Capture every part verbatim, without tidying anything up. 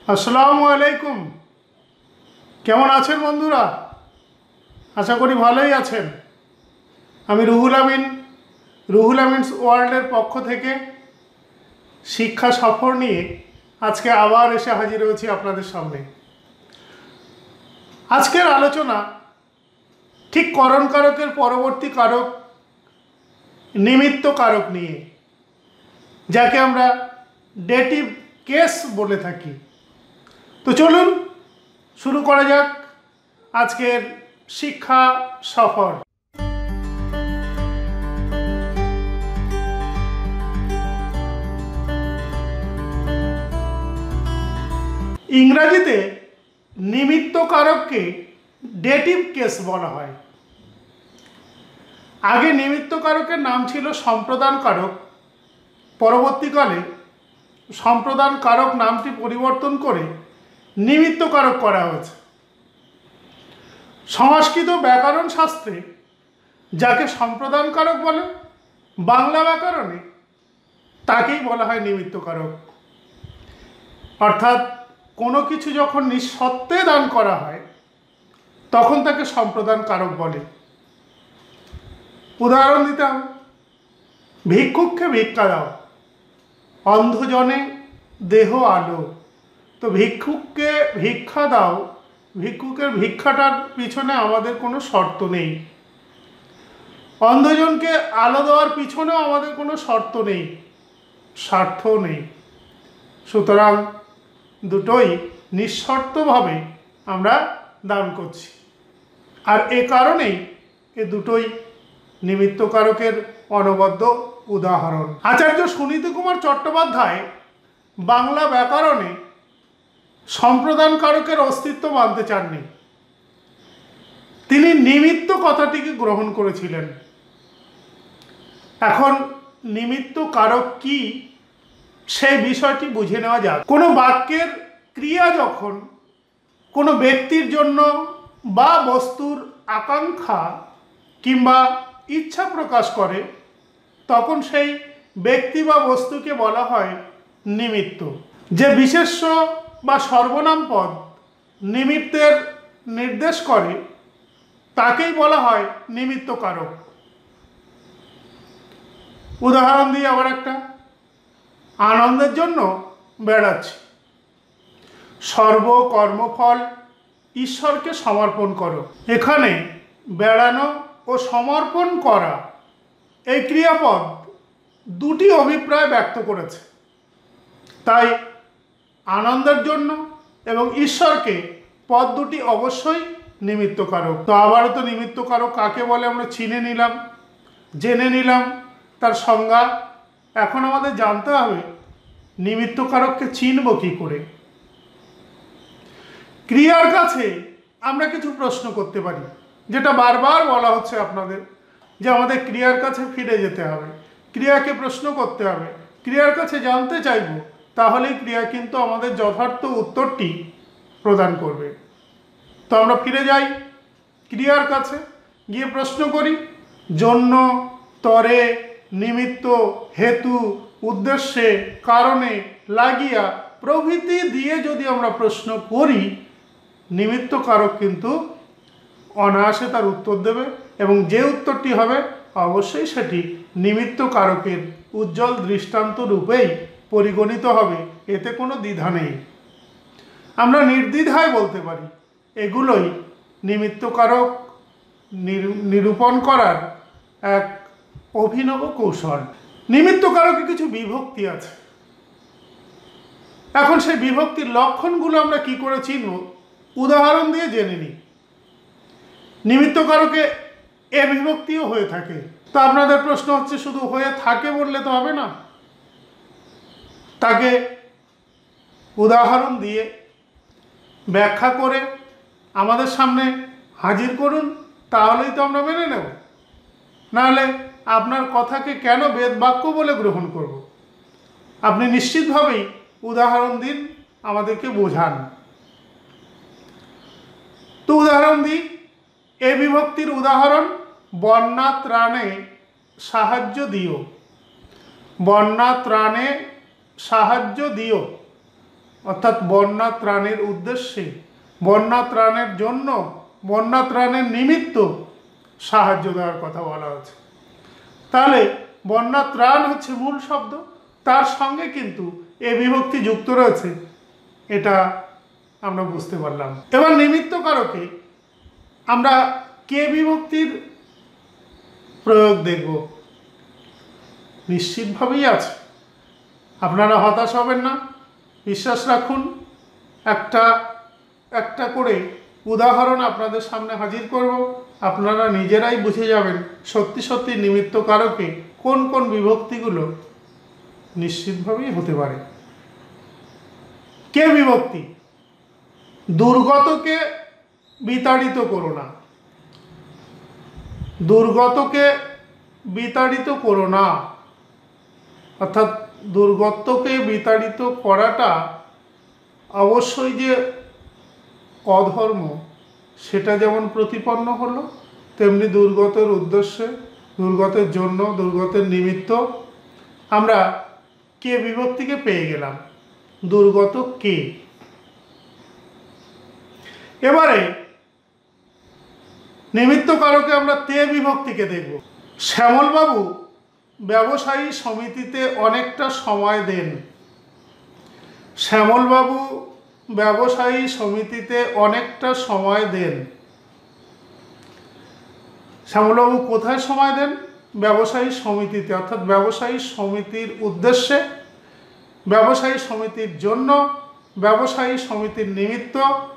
আসসালামু আলাইকুম। কেমন আছেন বন্ধুরা? আশা করি ভালোই আছেন। আমি রুহুল আমিন, রুহুল আমিনস ওয়ার্ল্ডের পক্ষ থেকে শিক্ষা সফর নিয়ে আজকে আবার এসে হাজির হয়েছি আপনাদের সামনে। আজকের আলোচনা ঠিক করণ কারকের পরবর্তী কারক নিমিত্ত কারক নিয়ে, যাকে আমরা ডেটিভ কেস বলে থাকি। তো চলুন শুরু করা যাক আজকের শিক্ষা সফর। ইংরাজিতে নিমিত্ত কারককে ডেটিভ কেস বলা হয়। আগে নিমিত্ত কারকের নাম ছিল সম্প্রদান কারক। পরবর্তীকালে সম্প্রদান কারক নামটি পরিবর্তন করে নিমিত্ত কারক করা হয়েছে। সংস্কৃত ব্যাকরণ শাস্ত্রে যাকে সম্প্রদান কারক বলে, বাংলা ব্যাকরণে তাকেই বলা হয় নিমিত্ত কারক। অর্থাৎ কোনো কিছু যখন নিঃশর্তে দান করা হয় তখন তাকে সম্প্রদান কারক বলে। উদাহরণ দিতে হবে, ভিক্ষুককে ভিক্ষা দাও, অন্ধজনে দেহ আলো। তো ভিক্ষুককে ভিক্ষা দাও, ভিক্ষুকের ভিক্ষাটার পিছনে আমাদের কোনো শর্ত নেই। অন্ধজনকে আলো দেওয়ার পিছনেও আমাদের কোনো শর্ত নেই, স্বার্থও নেই। সুতরাং দুটোই নিঃশর্তভাবে আমরা দান করছি। আর এ কারণেই এ দুটোই নিমিত্ত কারকের অনবদ্য উদাহরণ। আচার্য সুনীতি কুমার চট্টোপাধ্যায় বাংলা ব্যাকরণে সম্প্রদান কারকের অস্তিত্ব মানতে চাননি। তিনি নিমিত্ত কথাটিকে গ্রহণ করেছিলেন। এখন নিমিত্ত কারক কি সেই বিষয়টি বুঝে নেওয়া যাক। কোনো বাক্যের ক্রিয়া যখন কোনো ব্যক্তির জন্য বা বস্তুর আকাঙ্ক্ষা কিংবা ইচ্ছা প্রকাশ করে তখন সেই ব্যক্তি বা বস্তুকে বলা হয় নিমিত্ত। যে বিশেষ্য বা সর্বনাম পদ নিমিত্তের নির্দেশ করে তাকেই বলা হয় নিমিত্ত কারক। উদাহরণ দিই আবার একটা। আনন্দের জন্য বেড়াচ্ছি, সর্বকর্মফল ঈশ্বরকে সমর্পণ করো। এখানে বেড়ানো ও সমর্পণ করা এই ক্রিয়াপদ দুটি অভিপ্রায় ব্যক্ত করেছে। তাই আনন্দের জন্য এবং ঈশ্বরকে পদ দুটি অবশ্যই নিমিত্ত কারক। তো আবারও তো নিমিত্ত কারক কাকে বলে আমরা চিনে নিলাম, জেনে নিলাম তার সংজ্ঞা। এখন আমাদের জানতে হবে নিমিত্ত কারককে চিনব কী করে। ক্রিয়ার কাছে আমরা কিছু প্রশ্ন করতে পারি, যেটা বারবার বলা হচ্ছে আপনাদের, যে আমাদের ক্রিয়ার কাছে ফিরে যেতে হবে, ক্রিয়াকে প্রশ্ন করতে হবে, ক্রিয়ার কাছে জানতে চাইব, তাহলেই ক্রিয়া কিন্তু আমাদের যথার্থ উত্তরটি প্রদান করবে। তো আমরা ফিরে যাই ক্রিয়ার কাছে, গিয়ে প্রশ্ন করি। জন্য, তরে, নিমিত্ত, হেতু, উদ্দেশ্যে, কারণে, লাগিয়া প্রভৃতি দিয়ে যদি আমরা প্রশ্ন করি, নিমিত্ত কারক কিন্তু অনায়াসে তার উত্তর দেবে এবং যে উত্তরটি হবে অবশ্যই সেটি নিমিত্ত কারকের উজ্জ্বল দৃষ্টান্ত রূপেই পরিগণিত হবে। এতে কোনো দ্বিধা নেই। আমরা নির্দ্বিধায় বলতে পারি এগুলোই নিমিত্ত কারক নিরূপণ করার এক অভিনব কৌশল। নিমিত্ত কারকে কিছু বিভক্তি আছে। এখন সেই বিভক্তির লক্ষণগুলো আমরা কি করে চিনব, উদাহরণ দিয়ে জেনে নিই। নিমিত্ত কারকে এ বিভক্তিও হয়ে থাকে। তো আপনাদের প্রশ্ন হচ্ছে, শুধু হয়ে থাকে বললে তো হবে না, তাকে উদাহরণ দিয়ে ব্যাখ্যা করে আমাদের সামনে হাজির করুন, তাহলেই তো আমরা মেনে নেব। নাহলে আপনার কথাকে কেন বেদ বাক্য বলে গ্রহণ করব? আপনি নিশ্চিতভাবেই উদাহরণ দিন, আমাদেরকে বোঝান। তো উদাহরণ দিই। এ বিভক্তির উদাহরণ, বন্যা ত্রাণে সাহায্য দিও। বন্যা ত্রাণে সাহায্য দিও। অর্থাৎ বন্যা ত্রাণের উদ্দেশ্যে, বন্যা ত্রাণের জন্য, বন্যা ত্রাণের নিমিত্ত সাহায্য দেওয়ার কথা বলা হচ্ছে। তাহলে বন্যা ত্রাণ হচ্ছে মূল শব্দ, তার সঙ্গে কিন্তু এ বিভক্তি যুক্ত রয়েছে, এটা আমরা বুঝতে পারলাম। এবার নিমিত্ত কারকে আমরা কে বিভক্তির প্রয়োগ দেখব। নিশ্চিতভাবেই আছে, আপনারা হতাশ হবেন না, বিশ্বাস রাখুন। একটা একটা করে উদাহরণ আপনাদের সামনে হাজির করব, আপনারা নিজেরাই বুঝে যাবেন সত্যি সত্যি নিমিত্ত কারকে কোন কোন বিভক্তিগুলো নিশ্চিতভাবেই হতে পারে। কে বিভক্তি, দুর্গতকে বিতাড়িত করো না, দুর্গতকে বিতাড়িত করো না, অর্থাৎ দুর্গতকে বিতাড়িত করাটা অবশ্যই যে অধর্ম সেটা যেমন প্রতিপন্ন হলো, তেমনি দুর্গতের উদ্দেশ্যে, দুর্গতের জন্য, দুর্গতের নিমিত্ত আমরা কে বিভক্তিকে পেয়ে গেলাম। দুর্গত কে। এবারে নিমিত্ত কারকে আমরা তে বিভক্তিকে দেখব। শ্যামলবাবু ব্যবসায়ী সমিতিতে অনেকটা সময় দেন। শ্যামলবাবু ব্যবসায়ী সমিতিতে অনেকটা সময় দেন। শ্যামলবাবু কোথায় সময় দেন? ব্যবসায়ী সমিতিতে, অর্থাৎ ব্যবসায়ী সমিতির উদ্দেশ্যে, ব্যবসায়ী সমিতির জন্য, ব্যবসায়ী সমিতির নিমিত্ত,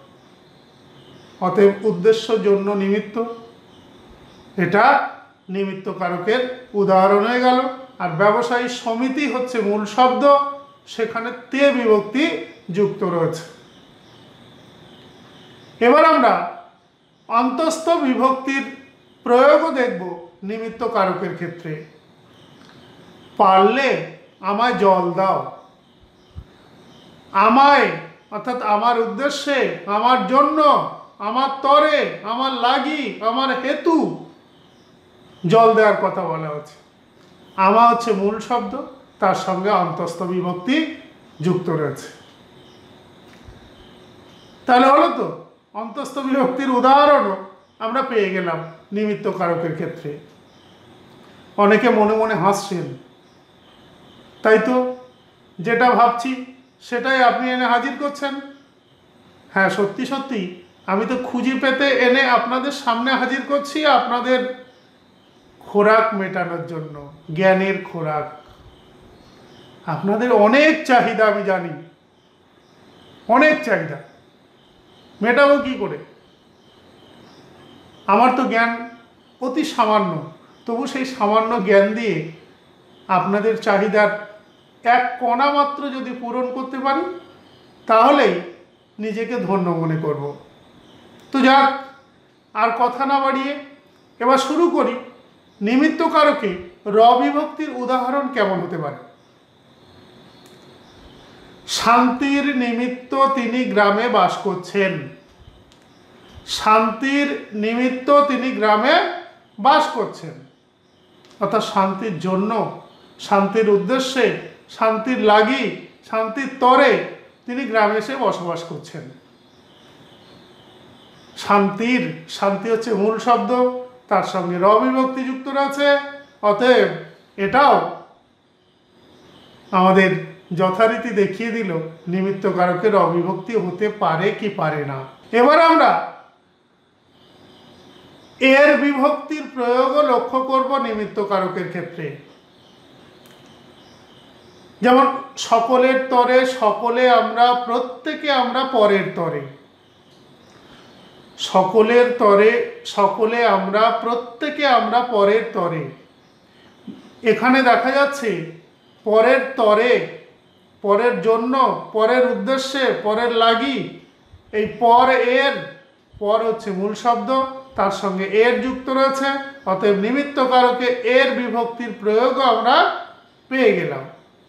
অতএব উদ্দেশ্য, জন্য, নিমিত্ত, এটা নিমিত্ত কারকের উদাহরণ হয়ে গেল। আর ব্যবসায়ী সমিতি হচ্ছে মূল শব্দ, সেখানে তে বিভক্তি যুক্ত রয়েছে। এবার আমরা অন্তস্থ বিভক্তির প্রয়োগও দেখব নিমিত্ত কারকের ক্ষেত্রে। পারলে আমায় জল দাও, আমায় অর্থাৎ আমার উদ্দেশ্যে, আমার জন্য, আমার তরে, আমার লাগি, আমার হেতু জল দেওয়ার কথা বলা হচ্ছে। আমা হচ্ছে মূল শব্দ, তার সঙ্গে অন্তস্থ বিভক্তি যুক্ত রয়েছে। তাহলে হলো তো, অন্তস্থ বিভক্তির উদাহরণও আমরা পেয়ে গেলাম নিমিত্ত কারকের ক্ষেত্রে। অনেকে মনে মনে হাসছেন, তাই তো, যেটা ভাবছি সেটাই আপনি এনে হাজির করছেন। হ্যাঁ, সত্যি সত্যি আমি তো খুঁজে পেতে এনে আপনাদের সামনে হাজির করছি, আপনাদের খোরাক মেটানোর জন্য, জ্ঞানের খোরাক। আপনাদের অনেক চাহিদা আমি জানি, অনেক চাহিদা, মেটাবো কি করে? আমার তো জ্ঞান অতি সামান্য, তবু সেই সামান্য জ্ঞান দিয়ে আপনাদের চাহিদার এক কণা মাত্র যদি পূরণ করতে পারি, তাহলেই নিজেকে ধন্য মনে করব। তো যাক, আর কথা না বাড়িয়ে এবার শুরু করি। নিমিত্ত কারকে র বিভক্তির উদাহরণ কেমন হতে পারে? শান্তির নিমিত্ত তিনি গ্রামে বাস করছেন। শান্তির নিমিত্ত তিনি গ্রামে বাস করছেন, অর্থাৎ শান্তির জন্য, শান্তির উদ্দেশ্যে, শান্তির লাগি, শান্তির তরে তিনি গ্রামে এসে বসবাস করছেন। শান্তির, শান্তি হচ্ছে মূল শব্দ, তার সঙ্গে র বিভক্তি যুক্ত রয়েছে। অতএব এটাও আমাদের যথারীতি দেখিয়ে দিল নিমিত্ত কারকের র বিভক্তি হতে পারে কি পারে না। এবার আমরা এর বিভক্তির প্রয়োগও লক্ষ্য করব নিমিত্ত কারকের ক্ষেত্রে। যেমন সকলের তরে, সকলে আমরা, প্রত্যেকে আমরা পরের তরে। সকলের তরে, সকলে আমরা, প্রত্যেকে আমরা পরের তরে। এখানে দেখা যাচ্ছে পরের তরে, পরের জন্য, পরের উদ্দেশ্যে, পরের লাগি, এই পর এর, পর হচ্ছে মূল শব্দ, তার সঙ্গে এর যুক্ত রয়েছে। অতএব নিমিত্ত কারকে এর বিভক্তির প্রয়োগও আমরা পেয়ে গেলাম।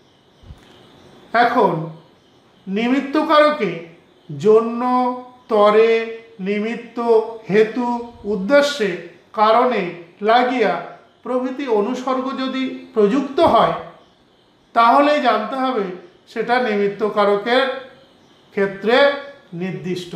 এখন নিমিত্ত কারকে জন্য, তরে, নিমিত্ত, হেতু, উদ্দেশ্যে, কারণে, লাগিয়া প্রভৃতি অনুসর্গ যদি প্রযুক্ত হয়, তাহলেই জানতে হবে সেটা নিমিত্ত কারকের ক্ষেত্রে নির্দিষ্ট।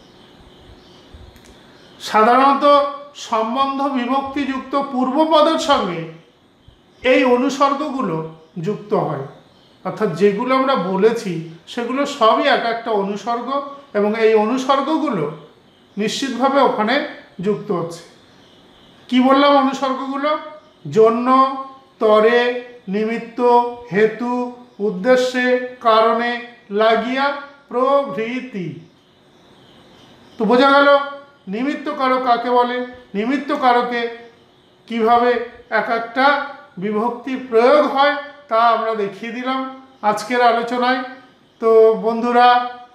সাধারণত সম্বন্ধ বিভক্তিযুক্ত পূর্বপদের সঙ্গে এই অনুসর্গগুলো যুক্ত হয়, অর্থাৎ যেগুলো আমরা বলেছি সেগুলো সবই এক একটা অনুসর্গ এবং এই অনুসর্গগুলো নিশ্চিতভাবে ওখানে যুক্ত হচ্ছে। কি বললাম অনুসর্গগুলো? জন্য, তরে, নিমিত্ত, হেতু, উদ্দেশ্যে, কারণে, লাগিয়া প্রভৃতি। তো বোঝা গেল নিমিত্ত কারক কাকে বলে, নিমিত্ত কারকে কিভাবে এক একটা বিভক্তির প্রয়োগ হয় তা আমরা দেখিয়ে দিলাম আজকের আলোচনায়। তো বন্ধুরা,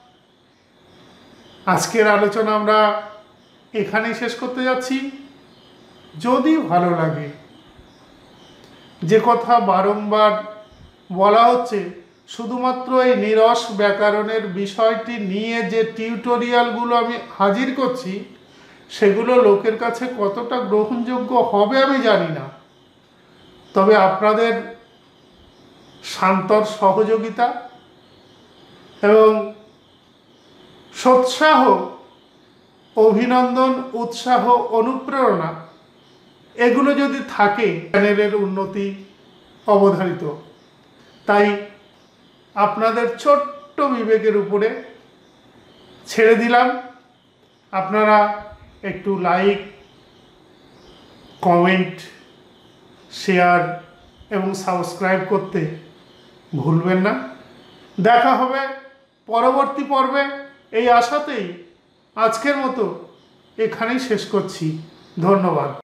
আজকের আলোচনা আমরা এখানেই শেষ করতে যাচ্ছি। যদি ভালো লাগে, যে কথা বারংবার বলা হচ্ছে, শুধুমাত্র এই নিরস ব্যাকরণের বিষয়টি নিয়ে যে টিউটোরিয়ালগুলো আমি হাজির করছি সেগুলো লোকের কাছে কতটা গ্রহণযোগ্য হবে আমি জানি না, তবে আপনাদের শান্তর সহযোগিতা এবং সোৎসাহ, অভিনন্দন, উৎসাহ, অনুপ্রেরণা এগুলো যদি থাকে চ্যানেলের উন্নতি অবধারিত। তাই আপনাদের ছোট্ট বিবেকের উপরে ছেড়ে দিলাম। আপনারা একটু লাইক, কমেন্ট, শেয়ার এবং সাবস্ক্রাইব করতে ভুলবেন না। দেখা হবে পরবর্তী পর্বে, এই আশাতেই আজকের মতো এখানেই শেষ করছি। ধন্যবাদ।